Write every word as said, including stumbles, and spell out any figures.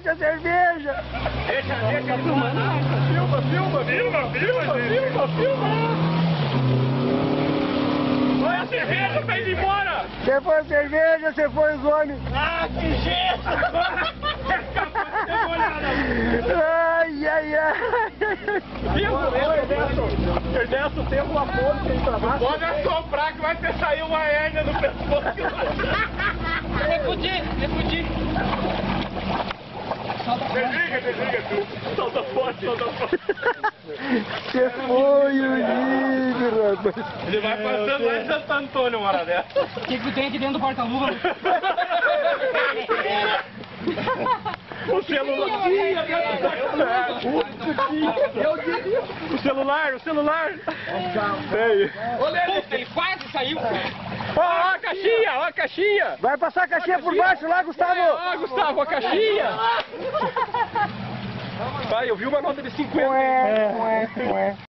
deixa a cerveja. Deixa, deixa ele filmando. Filma, filma, filma, filma, filma, filma. Olha a cerveja, tá indo embora. Você foi a cerveja, você foi os homens. Ah, que jeito. Agora é capaz de ter uma olhada. Ai, ai, ai. Viu? Ernesto, Ernesto tem uma fonte que ele trabalha. Pode assoprar que vai ter sair uma hérnia no pescoço. Refudir, refudir. Desliga, desliga tudo. Solta forte, solta forte. Você foi o livro, rapaz. Ele vai passando lá em Santo Antônio uma hora dessa. O que que tem aqui dentro do porta-luva? O celular. O celular, o celular. Ei. Puta, ele quase saiu. Ó, ó a caixinha, ó a caixinha. Vai passar a caixinha por baixo lá, Gustavo. Ó, Gustavo, a caixinha. Pai, eu vi uma nota de cinquenta. Ué, ué, ué.